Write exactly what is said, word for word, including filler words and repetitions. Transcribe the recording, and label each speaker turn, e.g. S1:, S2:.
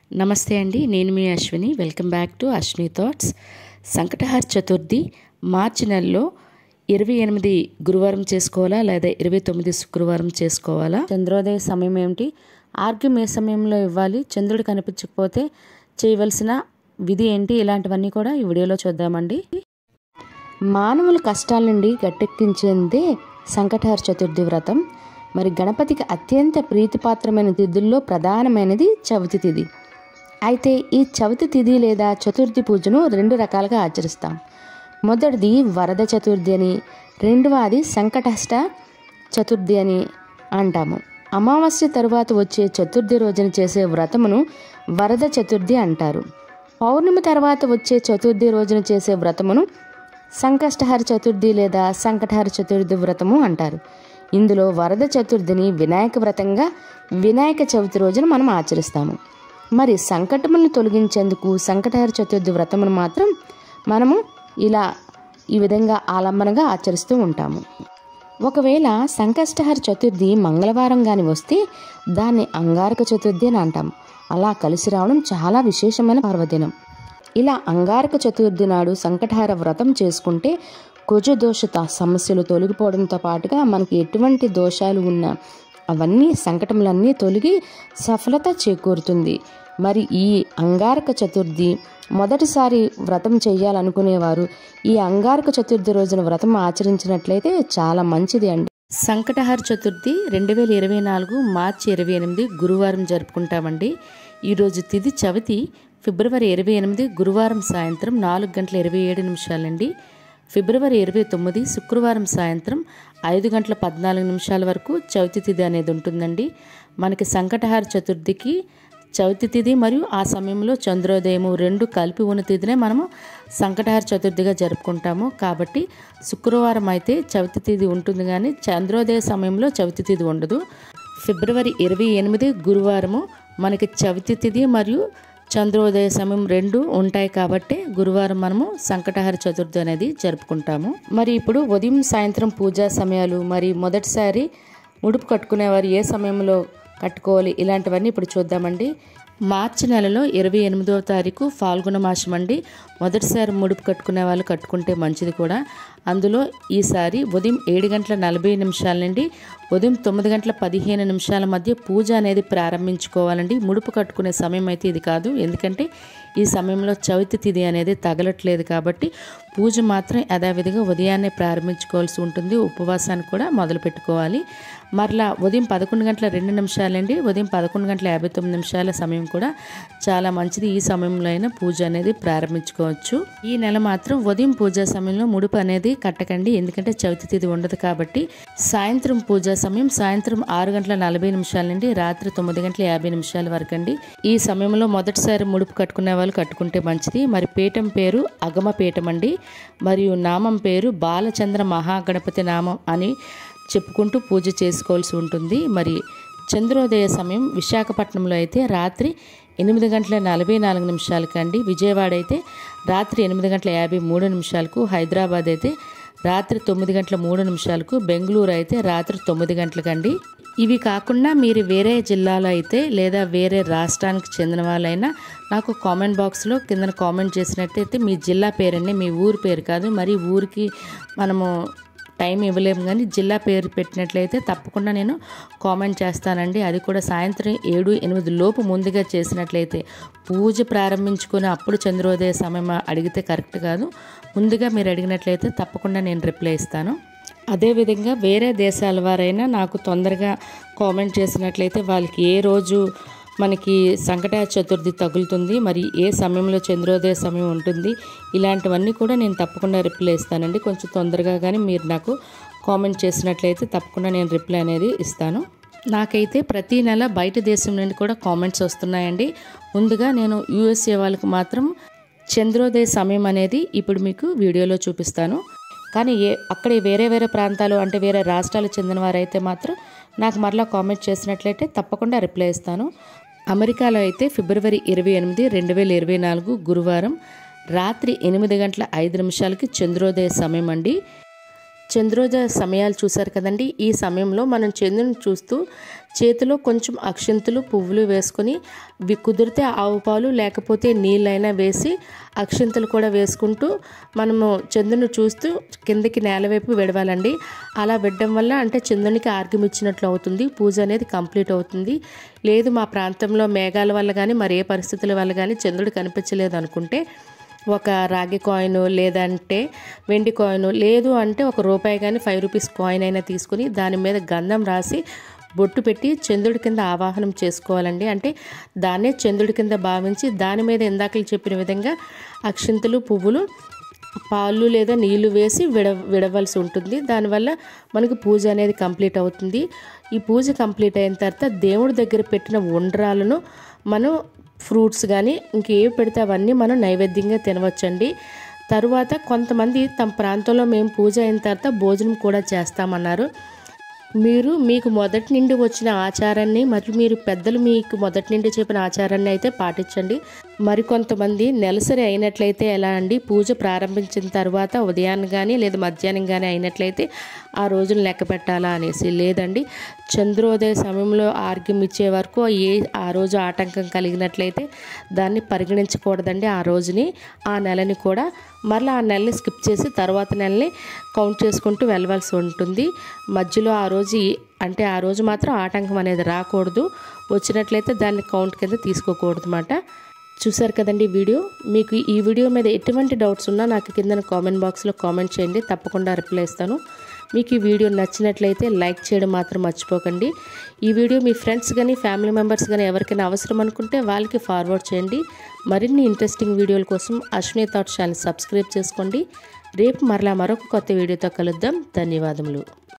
S1: నమస్తే అండి, నేను మీ Ashwini. Welcome back to Ashwini thoughts. Sankatahara Chaturthi March నెలలో ఇరవై ఎనిమిది గురువారం చేసుకోవాలా లేదా ఇరవై తొమ్మిది శుక్రవారం చేసుకోవాలా? చంద్రోదయ సమయం ఏమిటి? ఆర్గ్యం ఏ సమయంలో ఇవ్వాలి? చంద్రుడు కనిపించకపోతే చేయవలసిన విధి ఏంటి? ఇలాంటివన్నీ కూడా ఈ వీడియోలో చూద్దామండి. మానవుల కష్టాల నుండి గట్టెక్కించేదే సంకటహార చతుర్థి వ్రతం. మరి గణపతికి అత్యంత ప్రీతిపాత్రమైన తిథుల్లో ప్రధానమైనది చవితి తిథి. అయితే ఈ చవితి తిథి లేదా చతుర్థి పూజను రెండు రకాలుగా ఆచరిస్తాం. మొదటిది వరద చతుర్థి అని, రెండవది సంకటహర చతుర్థి అని అంటాము. అమావాస్య తరువాత వచ్చే చతుర్థి రోజున చేసే వ్రతమును వరద చతుర్థి అంటారు. పౌర్ణమి తర్వాత వచ్చే చతుర్థి రోజున చేసే వ్రతమును సంకష్టహర చతుర్థి లేదా సంకటహర చతుర్థి వ్రతము అంటారు. ఇందులో వరద చతుర్థిని వినాయక వ్రతంగా వినాయక చవితి రోజున మనం ఆచరిస్తాము. మరి సంకటములను తొలగించేందుకు సంకటహర చతుర్థి వ్రతమును మాత్రం మనము ఇలా ఈ విధంగా ఆలంబనగా ఆచరిస్తూ ఉంటాము. ఒకవేళ సంకష్టహర చతుర్థి మంగళవారం కానీ వస్తే దాన్ని అంగారక చతుర్థి అని అంటాం. అలా కలిసి రావడం చాలా విశేషమైన పర్వదినం. ఇలా అంగారక చతుర్థి నాడు సంకటహర వ్రతం చేసుకుంటే కుజ దోషత సమస్యలు తొలగిపోవడంతో పాటుగా మనకి ఎటువంటి దోషాలు ఉన్నా అవన్నీ సంకటములన్నీ తొలగి సఫలత చేకూరుతుంది. మరి ఈ అంగారక చతుర్థి మొదటిసారి వ్రతం చేయాలనుకునేవారు ఈ అంగారక చతుర్థి రోజున వ్రతం ఆచరించినట్లయితే చాలా మంచిది అండి. సంకటహర చతుర్థి రెండు వేల ఇరవై నాలుగు మార్చి ఇరవై ఎనిమిది గురువారం జరుపుకుంటామండి. ఈరోజు తిథి చవితి ఫిబ్రవరి ఇరవై ఎనిమిది గురువారం సాయంత్రం నాలుగు గంటల ఇరవై ఏడు నిమిషాలండి. ఫిబ్రవరి ఇరవై తొమ్మిది శుక్రవారం సాయంత్రం ఐదు గంటల పద్నాలుగు నిమిషాల వరకు చవితి తిథి అనేది ఉంటుందండి. మనకి సంకటహార చతుర్థికి చవితి తిథి మరియు ఆ సమయంలో చంద్రోదయము రెండు కలిపి ఉన్న తిథినే మనము సంకటహార చతుర్థిగా జరుపుకుంటాము. కాబట్టి శుక్రవారం అయితే చవితి తిథి ఉంటుంది, కానీ చంద్రోదయ సమయంలో చవితి తిథి ఉండదు. ఫిబ్రవరి ఇరవై ఎనిమిది గురువారము మనకి చవితి తిథి మరియు చంద్రోదయ సమయం రెండు ఉంటాయి కాబట్టి గురువారం మనము సంకటహార చతుర్థి అనేది జరుపుకుంటాము. మరి ఇప్పుడు ఉదయం సాయంత్రం పూజా సమయాలు, మరి మొదటిసారి ముడుపు కట్టుకునేవారు ఏ సమయంలో కట్టుకోవాలి, ఇలాంటివన్నీ ఇప్పుడు చూద్దామండి. మార్చి నెలలో ఇరవై ఎనిమిదవ తారీఖు ఫాల్గుణ మాసం అండి. మొదటిసారి ముడుపు కట్టుకునే వాళ్ళు కట్టుకుంటే మంచిది కూడా. అందులో ఈసారి ఉదయం ఏడు గంటల నలభై నిమిషాల నుండి ఉదయం తొమ్మిది గంటల పదిహేను నిమిషాల మధ్య పూజ అనేది ప్రారంభించుకోవాలండి. ముడుపు కట్టుకునే సమయం అయితే ఇది కాదు, ఎందుకంటే ఈ సమయంలో చవితి తిథి అనేది తగలట్లేదు కాబట్టి పూజ మాత్రం యథావిధిగా ఉదయాన్నే ప్రారంభించుకోవాల్సి ఉంటుంది. ఉపవాసాన్ని కూడా మొదలు పెట్టుకోవాలి. మరలా ఉదయం పదకొండు గంటల రెండు నిమిషాలండి ఉదయం పదకొండు గంటల యాభై తొమ్మిది నిమిషాల సమయం కూడా చాలా మంచిది. ఈ సమయంలో అయినా పూజ అనేది ప్రారంభించుకోవచ్చు. ఈ నెల మాత్రం ఉదయం పూజా సమయంలో ముడుపు అనేది కట్టకండి, ఎందుకంటే చవితి తిథి ఉండదు కాబట్టి. సాయంత్రం పూజా సమయం సాయంత్రం ఆరు గంటల నలభై నిమిషాల నుండి రాత్రి తొమ్మిది గంటల యాభై నిమిషాల వరకు అండి. ఈ సమయంలో మొదటిసారి ముడుపు కట్టుకునే వాళ్ళు కట్టుకుంటే మంచిది. మరి పీఠం పేరు అగమ పీఠం అండి, మరియు నామం పేరు బాలచంద్ర మహాగణపతి నామం అని చెప్పుకుంటూ పూజ చేసుకోవాల్సి ఉంటుంది. మరి చంద్రోదయ సమయం విశాఖపట్నంలో అయితే రాత్రి ఎనిమిది గంటల నలభై నాలుగు నిమిషాలకి అండి. విజయవాడ అయితే రాత్రి ఎనిమిది గంటల యాభై మూడు నిమిషాలకు, హైదరాబాద్ అయితే రాత్రి తొమ్మిది గంటల మూడు నిమిషాలకు, బెంగళూరు అయితే రాత్రి తొమ్మిది గంటలకండి. ఇవి కాకుండా మీరు వేరే జిల్లాలో అయితే లేదా వేరే రాష్ట్రానికి చెందిన వాళ్ళైనా నాకు కామెంట్ బాక్స్లో కింద కామెంట్ చేసినట్టయితే మీ జిల్లా పేరండి, మీ ఊరు పేరు కాదు. మరి ఊరికి మనము టైం ఇవ్వలేము, కానీ జిల్లా పేరు పెట్టినట్లయితే తప్పకుండా నేను కామెంట్ చేస్తానండి. అది కూడా సాయంత్రం ఏడు ఎనిమిది లోపు ముందుగా చేసినట్లయితే పూజ ప్రారంభించుకొని అప్పుడు చంద్రోదయ సమయం అడిగితే కరెక్ట్ కాదు. ముందుగా మీరు అడిగినట్లయితే తప్పకుండా నేను రిప్లై ఇస్తాను. అదేవిధంగా వేరే దేశాల వారైనా నాకు తొందరగా కామెంట్ చేసినట్లయితే వాళ్ళకి ఏ రోజు మనకి సంకటహార చతుర్థి తగులుతుంది, మరి ఏ సమయంలో చంద్రోదయ సమయం ఉంటుంది, ఇలాంటివన్నీ కూడా నేను తప్పకుండా రిప్లై ఇస్తానండి. కొంచెం తొందరగా కానీ మీరు నాకు కామెంట్ చేసినట్లయితే తప్పకుండా నేను రిప్లై అనేది ఇస్తాను. నాకైతే ప్రతి నెల బయట దేశం నుండి కూడా కామెంట్స్ వస్తున్నాయండి. ముందుగా నేను యూఎస్ఏ వాళ్ళకి మాత్రం చంద్రోదయ సమయం అనేది ఇప్పుడు మీకు వీడియోలో చూపిస్తాను. కానీ ఏ అక్కడ వేరే వేరే ప్రాంతాలు అంటే వేరే రాష్ట్రాలకు చెందిన వారైతే మాత్రం నాకు మరలా కామెంట్ చేసినట్లయితే తప్పకుండా రిప్లై ఇస్తాను. అమెరికాలో అయితే ఫిబ్రవరి ఇరవై ఎనిమిది రెండు వేల ఇరవై నాలుగు గురువారం రాత్రి ఎనిమిది గంటల ఐదు నిమిషాలకి చంద్రోదయ సమయం అండి. చంద్రోదయ సమయాలు చూశారు కదండి. ఈ సమయంలో మనం చంద్రుని చూస్తూ చేతిలో కొంచెం అక్షింతలు పువ్వులు వేసుకొని కుదిరితే ఆవు పాలు లేకపోతే నీళ్ళైనా వేసి అక్షింతలు కూడా వేసుకుంటూ మనము చంద్రుని చూస్తూ కిందకి నేల వైపు విడవాలండి. అలా విడడం వల్ల అంటే చంద్రునికి ఆర్గ్యం ఇచ్చినట్లు అవుతుంది, పూజ అనేది కంప్లీట్ అవుతుంది. లేదు మా ప్రాంతంలో మేఘాల వల్ల కానీ మరి ఏ పరిస్థితుల వల్ల కానీ చంద్రుడు కనిపించలేదు అనుకుంటే ఒక రాగి కాయిన్ లేదంటే వెండి కాయిన్, లేదు అంటే ఒక రూపాయి కానీ ఫైవ్ రూపీస్ కాయిన్ అయినా తీసుకుని దాని మీద గంధం రాసి బొట్టు పెట్టి చంద్రుడి కింద ఆవాహనం చేసుకోవాలండి. అంటే దాన్నే చంద్రుడి కింద భావించి దాని మీద ఇందాకలు చెప్పిన విధంగా అక్షింతలు పువ్వులు పాలు లేదా నీళ్లు వేసి విడ విడవలసి ఉంటుంది. దానివల్ల మనకు పూజ అనేది కంప్లీట్ అవుతుంది. ఈ పూజ కంప్లీట్ అయిన తర్వాత దేవుడి దగ్గర పెట్టిన ఉండ్రాలను మనం ఫ్రూట్స్ కానీ ఇంకేవి పెడితే అవన్నీ మనం నైవేద్యంగా తినవచ్చండి. తరువాత కొంతమంది తమ ప్రాంతంలో మేము పూజ అయిన తర్వాత భోజనం కూడా చేస్తామన్నారు. మీరు మీకు మొదటి నుండి వచ్చిన ఆచారాన్ని మరియు మీరు పెద్దలు మీకు మొదటి నుండి చెప్పిన ఆచారాన్ని అయితే పాటించండి. మరికొంతమంది నెలసరి అయినట్లయితే ఎలా అండి, పూజ ప్రారంభించిన తర్వాత ఉదయాన్ని కానీ లేదా మధ్యాహ్నం కానీ అయినట్లయితే ఆ రోజులు లెక్క పెట్టాలా అనేసి, లేదండి చంద్రోదయ సమయంలో ఆర్గ్యం ఇచ్చే వరకు ఏ ఆ రోజు ఆటంకం కలిగినట్లయితే దాన్ని పరిగణించకూడదండి. ఆ రోజుని ఆ నెలని కూడా మరలా ఆ నెలని స్కిప్ చేసి తర్వాత నెలని కౌంట్ చేసుకుంటూ వెళ్ళవలసి ఉంటుంది. మధ్యలో ఆ రోజు అంటే ఆ రోజు మాత్రం ఆటంకం అనేది రాకూడదు, వచ్చినట్లయితే దాన్ని కౌంట్ కింద తీసుకోకూడదు అన్నమాట. చూసారు కదండి వీడియో. మీకు ఈ వీడియో మీద ఎటువంటి డౌట్స్ ఉన్నా నాకు కింద కామెంట్ బాక్స్లో కామెంట్ చేయండి, తప్పకుండా రిప్లై ఇస్తాను. మీకు ఈ వీడియో నచ్చినట్లయితే లైక్ చేయడం మాత్రం మర్చిపోకండి. ఈ వీడియో మీ ఫ్రెండ్స్ కానీ ఫ్యామిలీ మెంబర్స్ కానీ ఎవరికైనా అవసరం అనుకుంటే వాళ్ళకి ఫార్వర్డ్ చేయండి. మరిన్ని ఇంట్రెస్టింగ్ వీడియోల కోసం అశ్విని థాట్స్ ఛానల్ సబ్స్క్రైబ్ చేసుకోండి. రేపు మరలా మరొక కొత్త వీడియోతో కలుద్దాం. ధన్యవాదములు.